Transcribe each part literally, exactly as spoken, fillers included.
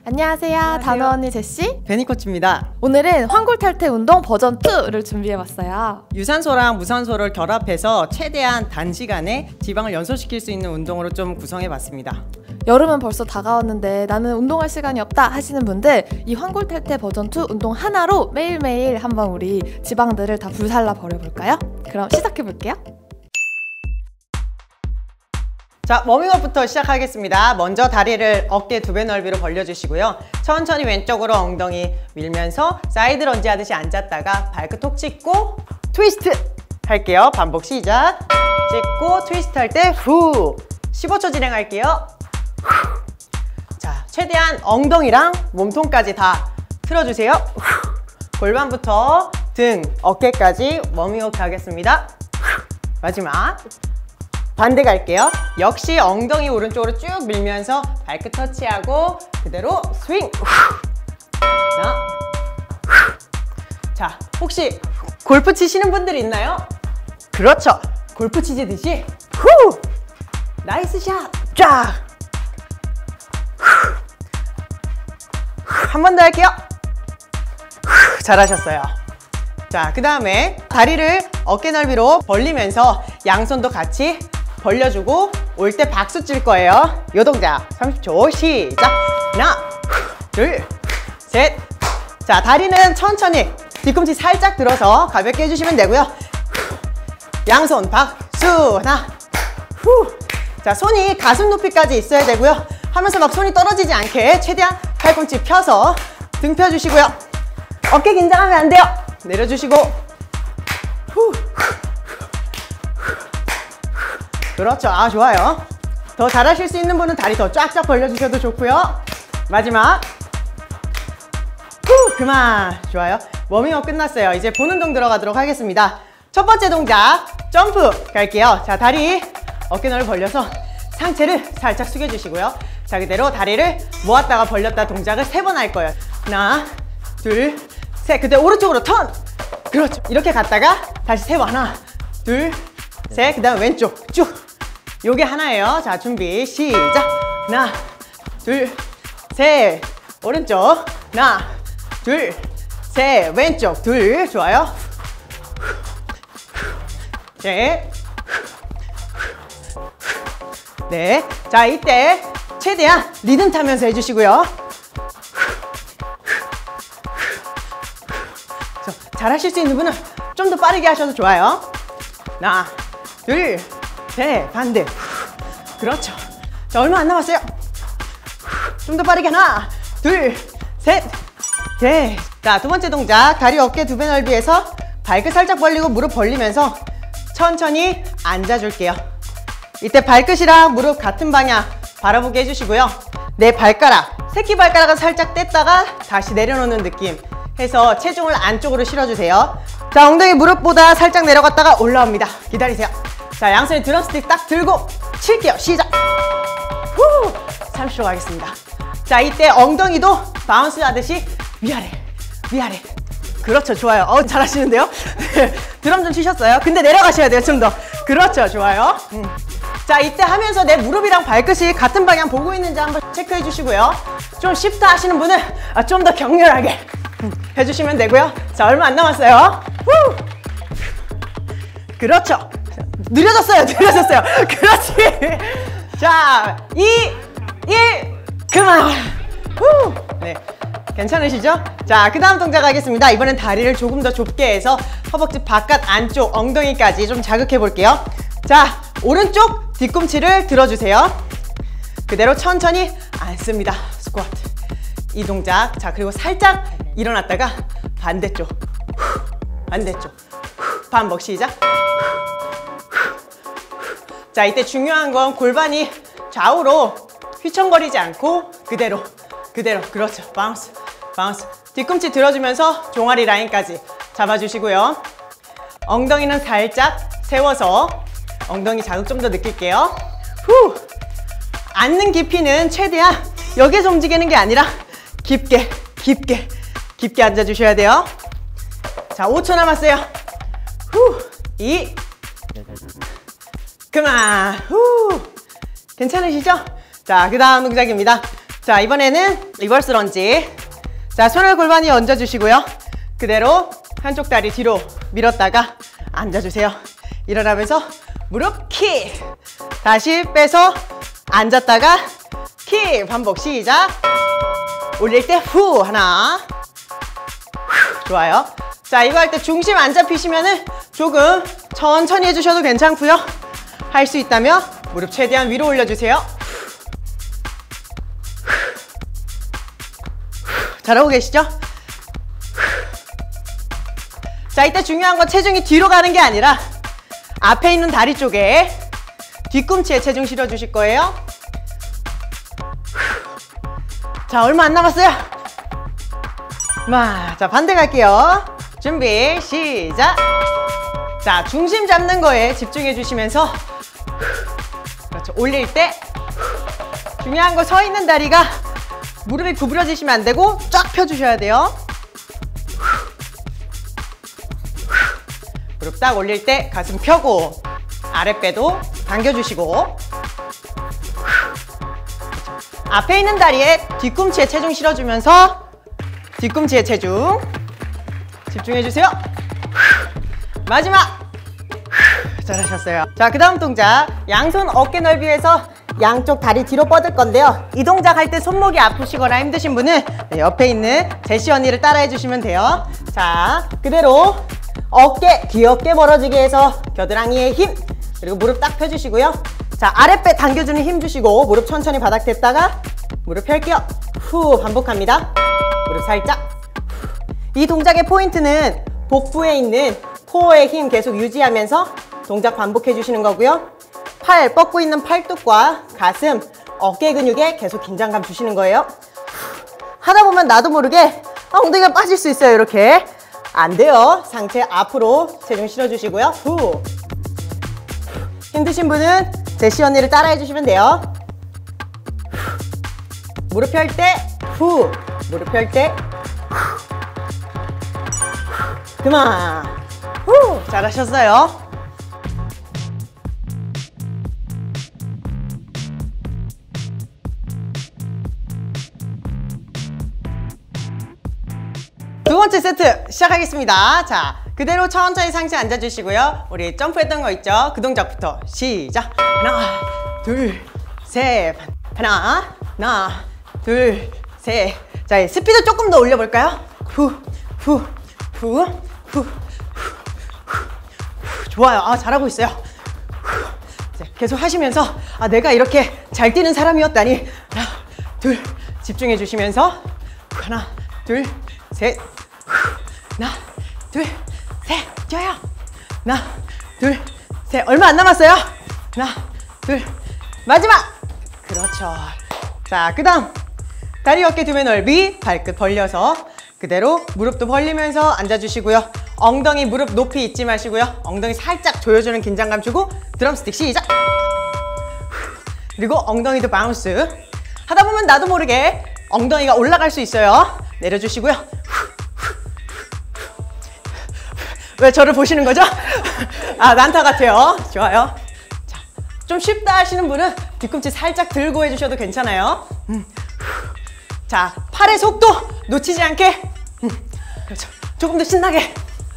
안녕하세요. 안녕하세요. 단호 언니 제시 베니코치입니다. 오늘은 환골탈태 운동 버전 이를 준비해봤어요. 유산소랑 무산소를 결합해서 최대한 단시간에 지방을 연소시킬 수 있는 운동으로 좀 구성해봤습니다. 여름은 벌써 다가왔는데 나는 운동할 시간이 없다 하시는 분들, 이 환골탈태 버전 이 운동 하나로 매일매일 한번 우리 지방들을 다 불살라 버려볼까요? 그럼 시작해볼게요. 자, 워밍업부터 시작하겠습니다. 먼저 다리를 어깨 두 배 넓이로 벌려주시고요. 천천히 왼쪽으로 엉덩이 밀면서 사이드 런지 하듯이 앉았다가 발끝 톡 찍고 트위스트 할게요. 반복 시작. 찍고 트위스트 할 때 후 십오 초 진행할게요. 후. 자, 최대한 엉덩이랑 몸통까지 다 틀어주세요. 후. 골반부터 등, 어깨까지 워밍업 가겠습니다. 후. 마지막 반대 갈게요. 역시 엉덩이 오른쪽으로 쭉 밀면서 발끝 터치하고 그대로 스윙. 자, 자, 혹시 골프 치시는 분들 있나요? 그렇죠. 골프 치시듯이 후! 나이스 샷! 쫙! 한 번 더 할게요. 후, 잘하셨어요. 자, 그 다음에 다리를 어깨 넓이로 벌리면서 양손도 같이 벌려주고 올 때 박수 칠 거예요. 요 동작 삼십 초 시작. 하나, 둘, 셋. 자, 다리는 천천히 뒤꿈치 살짝 들어서 가볍게 해주시면 되고요. 양손 박수. 하나, 후. 자, 손이 가슴 높이까지 있어야 되고요. 하면서 막 손이 떨어지지 않게 최대한 팔꿈치 펴서 등 펴주시고요. 어깨 긴장하면 안 돼요. 내려주시고 후. 그렇죠. 아, 좋아요. 더 잘하실 수 있는 분은 다리 더 쫙쫙 벌려주셔도 좋고요. 마지막 후, 그만. 좋아요. 워밍업 끝났어요. 이제 본 운동 들어가도록 하겠습니다. 첫 번째 동작 점프 갈게요. 자, 다리 어깨 넓이 벌려서 상체를 살짝 숙여주시고요. 자, 그대로 다리를 모았다가 벌렸다 동작을 세 번 할 거예요. 하나, 둘, 셋. 그때 오른쪽으로 턴. 그렇죠. 이렇게 갔다가 다시 세 번. 하나, 둘, 셋. 그 다음 왼쪽 쭉. 요게 하나예요. 자, 준비 시작. 하나, 둘, 셋. 오른쪽. 하나, 둘, 셋. 왼쪽 둘. 좋아요. 셋. 네. 자, 이때 최대한 리듬 타면서 해주시고요. 잘하실 수 있는 분은 좀 더 빠르게 하셔도 좋아요. 하나, 둘, 셋. 반대. 그렇죠. 자, 얼마 안 남았어요. 좀 더 빠르게. 하나, 둘, 셋, 넷. 자, 두 번째 동작 다리 어깨 두 배 넓이에서 발끝 살짝 벌리고 무릎 벌리면서 천천히 앉아줄게요. 이때 발끝이랑 무릎 같은 방향 바라보게 해주시고요. 내 발가락, 새끼발가락을 살짝 뗐다가 다시 내려놓는 느낌 해서 체중을 안쪽으로 실어주세요. 자, 엉덩이 무릎보다 살짝 내려갔다가 올라옵니다. 기다리세요. 자, 양손에 드럼스틱 딱 들고 칠게요. 시작. 후, 삼십 초 가겠습니다. 자, 이때 엉덩이도 바운스 하듯이 위아래, 위아래. 그렇죠. 좋아요. 어, 잘하시는데요? 드럼 좀 치셨어요? 근데 내려가셔야 돼요. 좀 더. 그렇죠. 좋아요. 음. 자, 이때 하면서 내 무릎이랑 발끝이 같은 방향 보고 있는지 한번 체크해 주시고요. 좀 쉽다 하시는 분은 좀 더 격렬하게 해주시면 되고요. 자, 얼마 안 남았어요. 후! 그렇죠. 느려졌어요. 느려졌어요. 그렇지. 자, 이, 일, 그만. 후! 네. 괜찮으시죠? 자, 그 다음 동작 하겠습니다. 이번엔 다리를 조금 더 좁게 해서 허벅지 바깥 안쪽 엉덩이까지 좀 자극해 볼게요. 자, 오른쪽 뒤꿈치를 들어주세요. 그대로 천천히 앉습니다. 스쿼트. 이 동작. 자, 그리고 살짝 일어났다가 반대쪽. 후, 반대쪽. 후, 반복 시작. 자, 이때 중요한 건 골반이 좌우로 휘청거리지 않고 그대로 그대로. 그렇죠. 바운스 바운스. 뒤꿈치 들어주면서 종아리 라인까지 잡아주시고요. 엉덩이는 살짝 세워서 엉덩이 자극 좀 더 느낄게요. 후. 앉는 깊이는 최대한 여기서 움직이는 게 아니라 깊게 깊게 깊게 앉아주셔야 돼요. 자, 오 초 남았어요. 후. 이. 그만. 후. 괜찮으시죠? 자, 그 다음 동작입니다. 자, 자, 이번에는 리버스 런지. 자, 손을 골반이 얹어주시고요. 그대로 한쪽 다리 뒤로 밀었다가 앉아주세요. 일어나면서 무릎 킥. 다시 빼서 앉았다가 킥. 반복 시작. 올릴 때 후 하나. 후, 좋아요. 자, 이거 할 때 중심 안 잡히시면은 조금 천천히 해주셔도 괜찮고요. 할 수 있다면 무릎 최대한 위로 올려주세요. 잘하고 계시죠? 자, 이때 중요한 건 체중이 뒤로 가는 게 아니라 앞에 있는 다리 쪽에 뒤꿈치에 체중 실어주실 거예요. 자, 얼마 안 남았어요. 마, 자, 반대 갈게요. 준비, 시작. 자, 중심 잡는 거에 집중해 주시면서 그렇죠. 올릴 때 중요한 거 서 있는 다리가 무릎이 구부러지시면 안 되고 쫙 펴주셔야 돼요. 무릎 딱 올릴 때 가슴 펴고 아랫배도 당겨주시고 앞에 있는 다리에 뒤꿈치에 체중 실어주면서 뒤꿈치에 체중 집중해주세요. 마지막. 잘하셨어요. 자, 그 다음 동작 양손 어깨 넓이에서 양쪽 다리 뒤로 뻗을 건데요. 이 동작 할 때 손목이 아프시거나 힘드신 분은 옆에 있는 제시 언니를 따라해 주시면 돼요. 자, 그대로 어깨 귀엽게 멀어지게 해서 겨드랑이에 힘, 그리고 무릎 딱 펴주시고요. 자, 아랫배 당겨주는 힘 주시고 무릎 천천히 바닥 댔다가 무릎 펼게요. 후, 반복합니다. 무릎 살짝. 이 동작의 포인트는 복부에 있는 코어의 힘 계속 유지하면서 동작 반복해 주시는 거고요. 팔 뻗고 있는 팔뚝과 가슴, 어깨 근육에 계속 긴장감 주시는 거예요. 하다 보면 나도 모르게 엉덩이가 빠질 수 있어요. 이렇게 안 돼요. 상체 앞으로 체중 실어주시고요. 후. 힘드신 분은 제시 언니를 따라해 주시면 돼요. 무릎 펼 때 후, 무릎 펼 때 후. 그만. 후, 잘하셨어요. 두 번째 세트 시작하겠습니다. 자, 그대로 천천히 상체 앉아주시고요. 우리 점프했던 거 있죠? 그 동작부터 시작. 하나, 둘, 셋. 하나, 하나, 둘, 셋. 자, 스피드 조금 더 올려볼까요? 후, 후, 후, 후, 후, 후. 좋아요. 아, 잘하고 있어요. 후. 계속 하시면서 아, 내가 이렇게 잘 뛰는 사람이었다니. 하나, 둘, 집중해 주시면서 하나, 둘, 셋. 하나, 둘, 셋. 뛰어요. 하나, 둘, 셋. 얼마 안 남았어요. 하나, 둘, 마지막. 그렇죠. 자, 그 다음 다리 어깨 두 배 넓이, 발끝 벌려서 그대로 무릎도 벌리면서 앉아주시고요. 엉덩이 무릎 높이 잊지 마시고요. 엉덩이 살짝 조여주는 긴장감 주고 드럼스틱 시작. 그리고 엉덩이도 바운스. 하다 보면 나도 모르게 엉덩이가 올라갈 수 있어요. 내려주시고요. 왜 저를 보시는 거죠? 아, 난타 같아요. 좋아요. 자, 좀 쉽다 하시는 분은 뒤꿈치 살짝 들고 해주셔도 괜찮아요. 음. 자, 팔의 속도 놓치지 않게. 음. 그렇죠. 조금 더 신나게.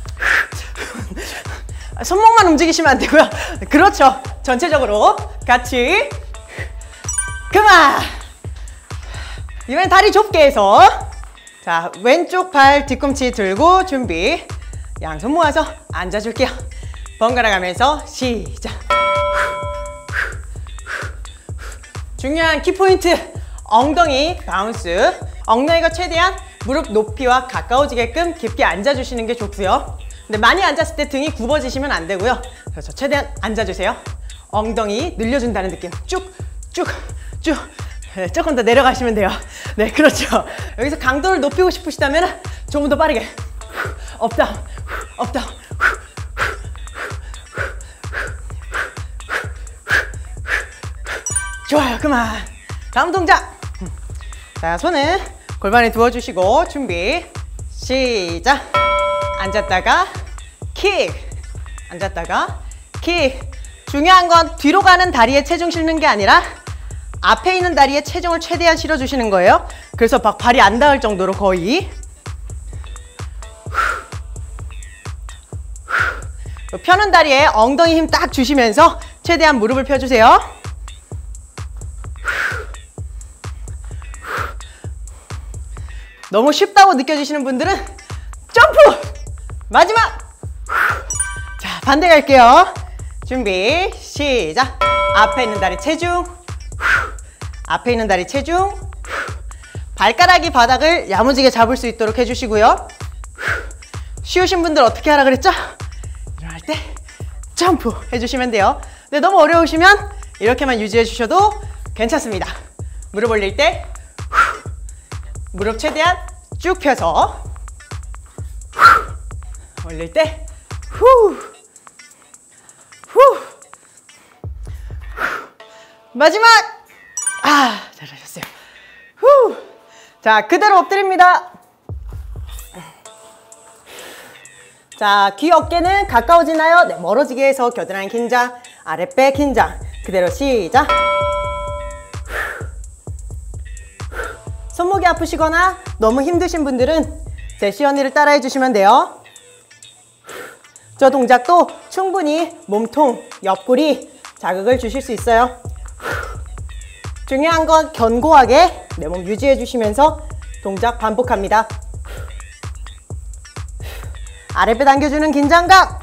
손목만 움직이시면 안 되고요. 그렇죠. 전체적으로 같이. 그만. 이번엔 다리 좁게 해서 자, 왼쪽 팔 뒤꿈치 들고 준비. 양손 모아서 앉아줄게요. 번갈아 가면서 시작. 중요한 키포인트 엉덩이 바운스. 엉덩이가 최대한 무릎 높이와 가까워지게끔 깊게 앉아주시는 게 좋고요. 근데 많이 앉았을 때 등이 굽어지시면 안 되고요. 그래서 최대한 앉아주세요. 엉덩이 늘려준다는 느낌. 쭉, 쭉, 쭉. 네, 조금 더 내려가시면 돼요. 네, 그렇죠. 여기서 강도를 높이고 싶으시다면 조금 더 빠르게. 업다운, 업다운. 좋아요, 그만. 다음 동작. 자, 손은 골반에 두어주시고 준비. 시작. 앉았다가 킥. 앉았다가 킥. 중요한 건 뒤로 가는 다리에 체중 실는 게 아니라 앞에 있는 다리에 체중을 최대한 실어주시는 거예요. 그래서 막 발이 안 닿을 정도로 거의. 펴는 다리에 엉덩이 힘 딱 주시면서 최대한 무릎을 펴주세요. 너무 쉽다고 느껴지시는 분들은 점프! 마지막! 자, 반대 갈게요. 준비, 시작! 앞에 있는 다리 체중, 앞에 있는 다리 체중, 발가락이 바닥을 야무지게 잡을 수 있도록 해주시고요. 쉬우신 분들 어떻게 하라 그랬죠? 일어날 때 점프 해주시면 돼요. 근데 너무 어려우시면 이렇게만 유지해 주셔도 괜찮습니다. 무릎 올릴 때 무릎 최대한 쭉 펴서 올릴 때 후, 후, 마지막! 아, 잘하셨어요. 후. 자, 그대로 엎드립니다. 자, 귀 어깨는 가까워지나요? 네, 멀어지게 해서 겨드랑이 긴장, 아랫배 긴장. 그대로 시작. 손목이 아프시거나 너무 힘드신 분들은 제시 언니를 따라해 주시면 돼요. 저 동작도 충분히 몸통, 옆구리 자극을 주실 수 있어요. 중요한 건 견고하게 내 몸 유지해 주시면서 동작 반복합니다. 아랫배 당겨주는 긴장감.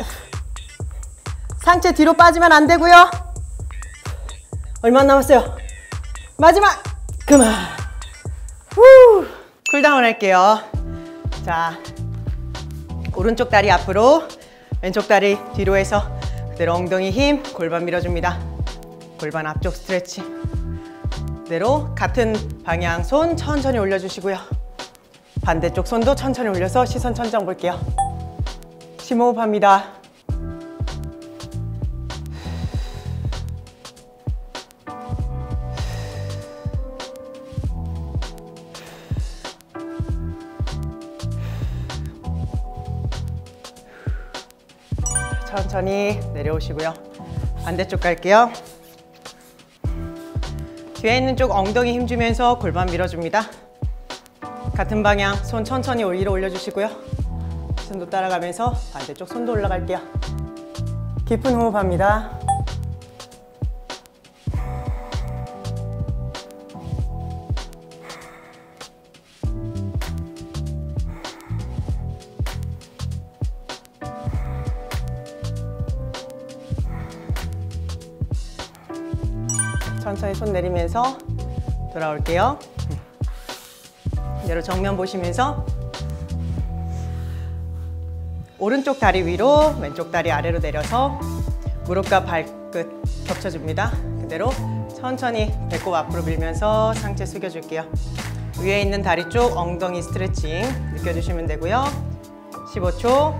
상체 뒤로 빠지면 안 되고요. 얼마 남았어요? 마지막! 그만! 후! 쿨다운 할게요. 자, 오른쪽 다리 앞으로, 왼쪽 다리 뒤로 해서 그대로 엉덩이 힘, 골반 밀어줍니다. 골반 앞쪽 스트레칭. 그대로 같은 방향 손 천천히 올려주시고요. 반대쪽 손도 천천히 올려서 시선 천장 볼게요. 심호흡 합니다. 천천히 내려오시고요. 반대쪽 갈게요. 뒤에 있는 쪽 엉덩이 힘주면서 골반 밀어줍니다. 같은 방향 손 천천히 위로 올려주시고요. 손도 따라가면서 반대쪽 손도 올라갈게요. 깊은 호흡합니다. 천천히 손 내리면서 돌아올게요. 그대로 정면 보시면서 오른쪽 다리 위로, 왼쪽 다리 아래로 내려서 무릎과 발끝 겹쳐줍니다. 그대로 천천히 배꼽 앞으로 밀면서 상체 숙여줄게요. 위에 있는 다리 쪽 엉덩이 스트레칭 느껴주시면 되고요. 십오 초.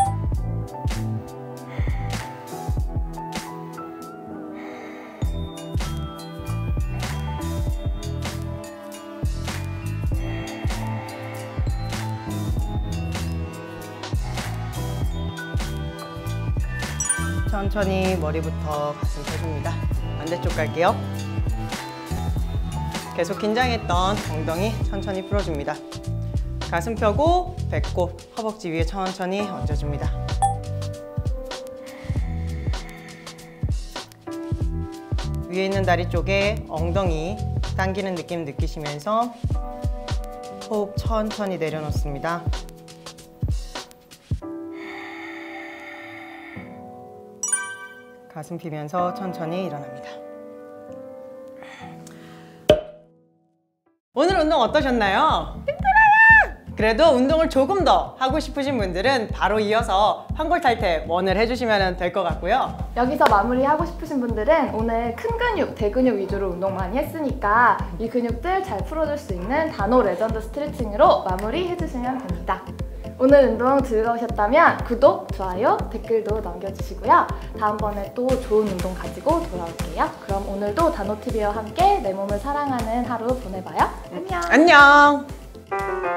천천히 머리부터 가슴 펴줍니다. 반대쪽 갈게요. 계속 긴장했던 엉덩이 천천히 풀어줍니다. 가슴 펴고 배꼽, 허벅지 위에 천천히 얹어줍니다. 위에 있는 다리 쪽에 엉덩이 당기는 느낌 느끼시면서 호흡 천천히 내려놓습니다. 가슴 피면서 천천히 일어납니다. 오늘 운동 어떠셨나요? 힘들어요! 그래도 운동을 조금 더 하고 싶으신 분들은 바로 이어서 환골탈태 원을 해주시면 될 것 같고요. 여기서 마무리하고 싶으신 분들은 오늘 큰 근육, 대근육 위주로 운동 많이 했으니까 이 근육들 잘 풀어줄 수 있는 다노 레전드 스트레칭으로 마무리 해주시면 됩니다. 오늘 운동 즐거우셨다면 구독, 좋아요, 댓글도 남겨주시고요. 다음번에 또 좋은 운동 가지고 돌아올게요. 그럼 오늘도 다노티비와 함께 내 몸을 사랑하는 하루 보내봐요. 안녕! 안녕!